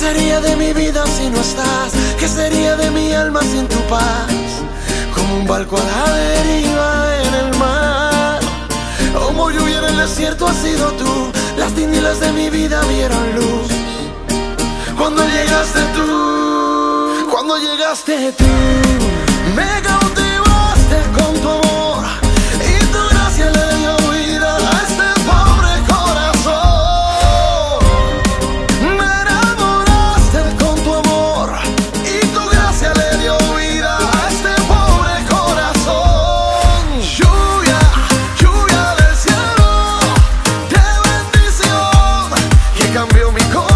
sería de mi vida si no estás? ¿Qué sería de mi alma sin tu paz? Como un barco a la deriva en el mar, como lluvia en el desierto has sido tú. Las tinieblas de mi vida vieron luz cuando llegaste tú. Cuando llegaste tú, me cautivaste con tu amor y tu gracia le dio vida a este pobre corazón. Me enamoraste con tu amor y tu gracia le dio vida a este pobre corazón. Lluvia, lluvia del cielo, de bendición, que cambió mi corazón.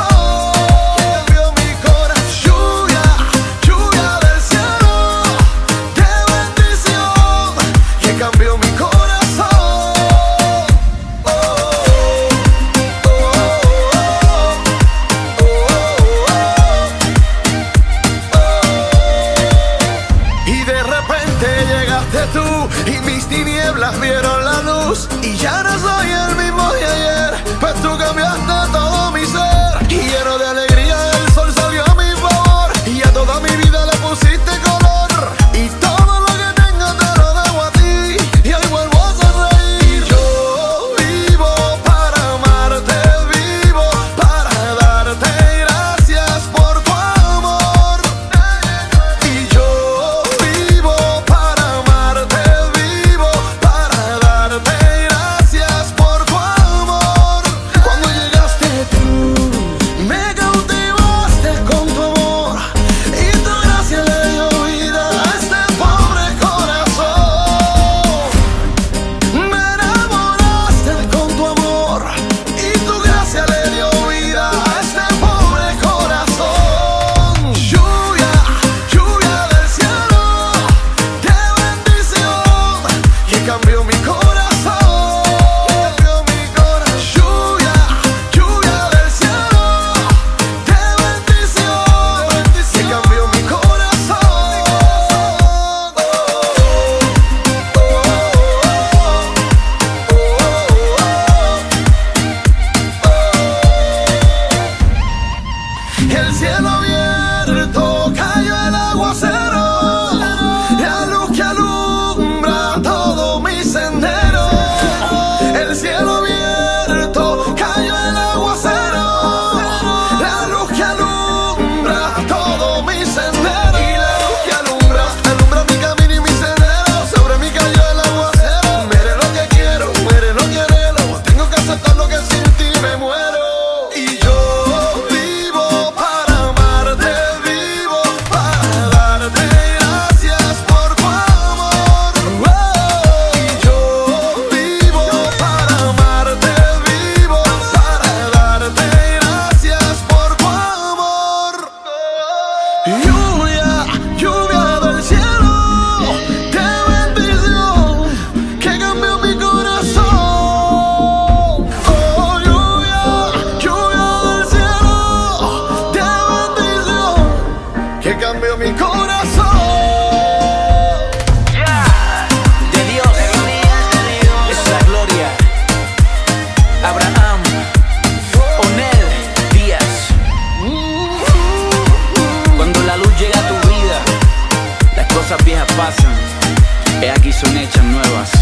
Y mis tinieblas vieron la luz, y ya no soy el mismo de ayer, pues tú cambiaste todo mi ser. Y lleno de alegría el sol salió a mi favor, y a toda mi vida le pusiste color. Y todo lo que tengo te lo debo a ti, y hoy vuelvo a sonreír. Yo vivo para amarte, vivo para darte gracias por tu amor. Y yo vivo para amarte, gracias por tu amor. Cuando llegaste tú, me cautivaste con tu amor y tu gracia le dio vida a este pobre corazón. Me enamoraste con tu amor y tu gracia le dio vida a este pobre corazón. Lluvia, lluvia del cielo, de bendición, que cambió mi corazón. El cielo abierto, cayó el aguacero, la luz que alumbra todo mi sendero. El cielo abierto, cayó el aguacero, la luz que alumbra todo mi sendero. Y la luz que alumbra mi camino y mi sendero. Sobre mí cayó el aguacero. Muere lo que quiero, muere lo que anhelo. Tengo que aceptar lo que sin ti me muero. Y yo lluvia, lluvia del cielo, de bendición, que cambió mi corazón. Oh, lluvia, lluvia del cielo, de bendición, que cambió mi corazón. De Dios, es la gloria. Abraham, Onel Díaz. Cuando la luz llega a tu vida, las cosas viejas pasan, aquí son hechas nuevas.